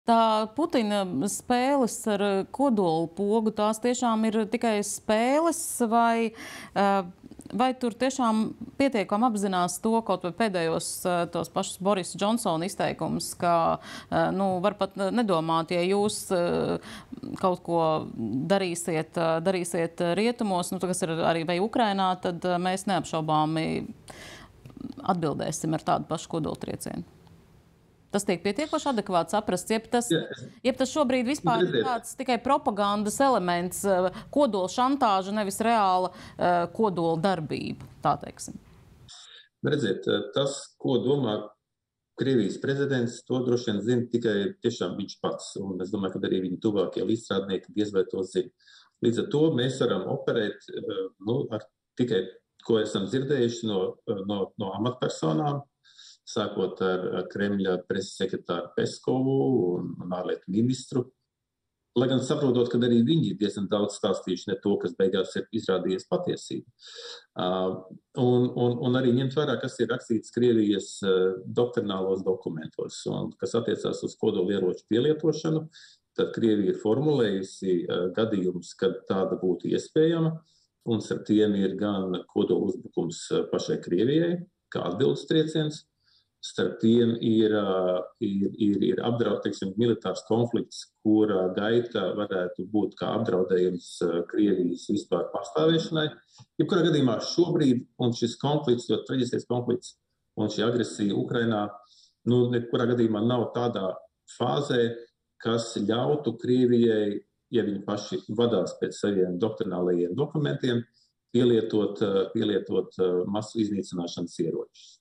Tā Putina spēles ar kodolu pogu, tās tiešām ir tikai spēles, vai tur tiešām pietiekami apzinās to, kaut vai pēdējos tos pašus Borisa Džonsona izteikumus, ka, var pat nedomāt, ja jūs kaut ko darīsiet rietumos, kas ir arī vai Ukrainā, tad mēs neapšaubāmi atbildēsim ar tādu pašu kodoltriecienu. Tas tiek pietiekoši adekvāti saprasts, jeb tas šobrīd vispār ir tāds tikai propagandas elements, kodola šantāža, nevis reāla kodola darbība, tā teiksim. Redziet, tas, ko domā Krievijas prezidents, to droši vien zina tikai tiešām viņš pats, un es domāju, ka arī viņa tuvākie līdzstrādnieki diez vai to zina. Līdz ar to mēs varam operēt ar tikai, ko esam dzirdējuši no amatpersonām, sākot ar Kremļa preses sekretāru Peskovu un ārlietu ministru. Lai gan saprotot, ka arī viņi ir diezgan daudz stāstījuši ne to, kas beigās ir izrādījies patiesība. Un arī ņemt vērā, kas ir rakstīts Krievijas doktrinālos dokumentos, un kas attiecās uz kodolieroču pielietošanu, tad Krievija ir formulējusi gadījumus, kad tāda būtu iespējama, un starp tiem ir gan kodola uzbrukums pašai Krievijai, kā atbildes trieciens. Starp tiem ir teiksim, militārs konflikts, kura gaita varētu būt kā apdraudējums Krievijas vispār pastāvēšanai. Jebkurā gadījumā šobrīd, un šis konflikts, ļoti traģiskais konflikts, un šī agresija Ukrainā, nekurā gadījumā nav tādā fāzē, kas ļautu Krievijai, ja viņi paši vadās pēc saviem doktrinālajiem dokumentiem, pielietot masu iznīcināšanas ieročus.